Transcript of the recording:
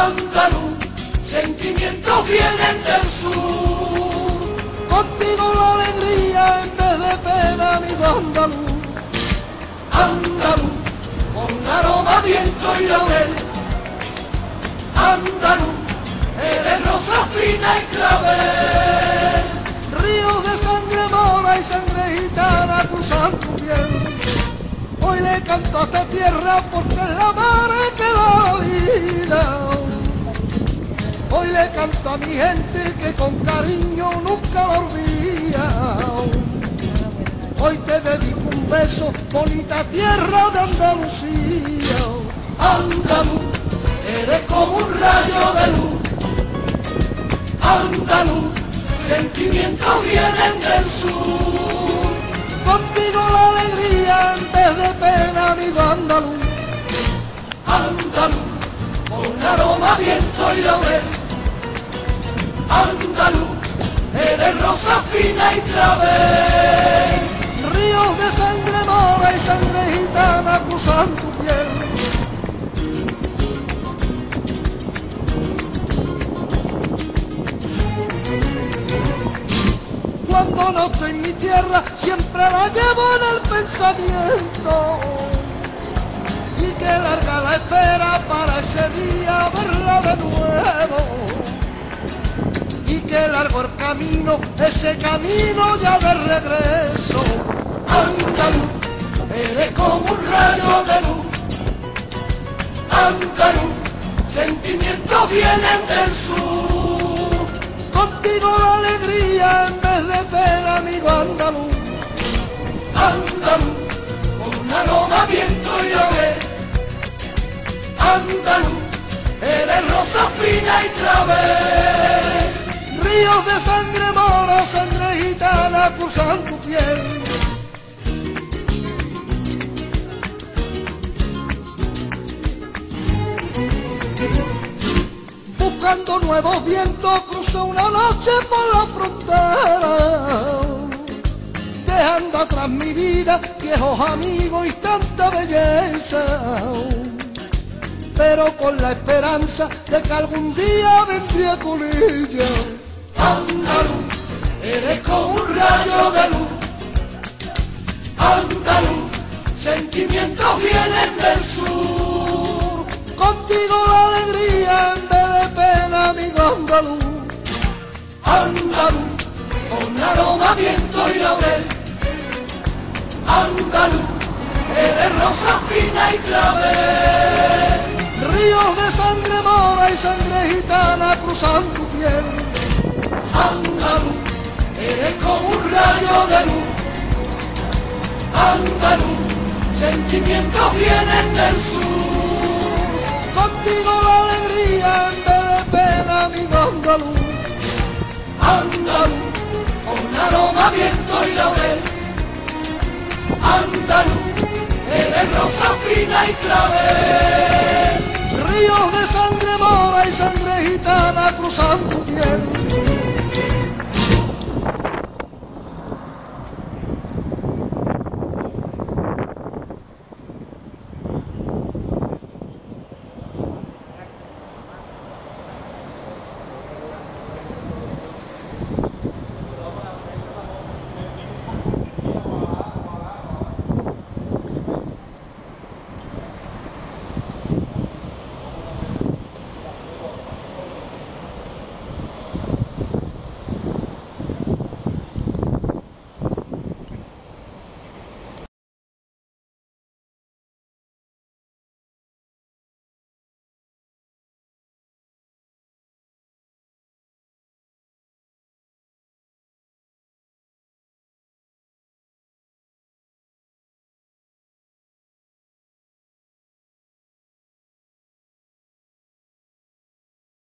andaluz, sentimientos vienen del sur. Contigo la alegría en vez de pena, amigo andaluz. Andaluz, con aroma, viento y laurel. Andaluz, eres rosa fina y clavel. Ríos de sangre mora y sangre gitana cruzan tu piel. Hoy le canto a esta tierra porque es la madre que da la vida. Hoy le canto a mi gente que con cariño nunca la olvida. Hoy te dedico un beso, bonita tierra de Andalucía. Andaluz, eres como un rayo de luz. Andaluz, sentimientos vienen del sur. Contigo la alegría en vez de pena, amigo andaluz. Andaluz, con aroma, viento y laurel. Andaluz, eres rosa fina y clavel. Ríos de sangre mora y sangre gitana cruzan tu piel. Cuando no estoy en mi tierra, siempre la llevo en el pensamiento. Y que larga la espera para ese día verla de nuevo. Y que largo el camino, ese camino ya de regreso. Andaluz, eres como un rayo de luz. Andaluz, sentimientos vienen del sur. Contigo la alegría en vez de pena, amigo andaluz. Andaluz, con aroma, viento y laurel. Andaluz, eres rosa fina y clavel. Ríos de sangre mora, sangre gitana cruzan tu piel. Buscando nuevos vientos crucé una noche por la frontera, dejando atrás mi vida, viejos amigos y tanta belleza, pero con la esperanza de que algún día vendría con ella. Andaluz, eres como un rayo de luz. Andaluz, sentimientos vienen del sur. Contigo la alegría en vez de pena, amigo andaluz. Andaluz, con aroma, viento y laurel. Andaluz, eres rosa fina y clavel. Ríos de sangre mora y sangre gitana cruzan tu piel. Andaluz, eres como un rayo de luz. Andaluz, sentimientos vienen del sur. Contigo la alegría en vez de pena, amigo andaluz. Andaluz, con aroma, viento y laurel. Andaluz, eres rosa fina y clavel. Ríos de sangre mora y sangre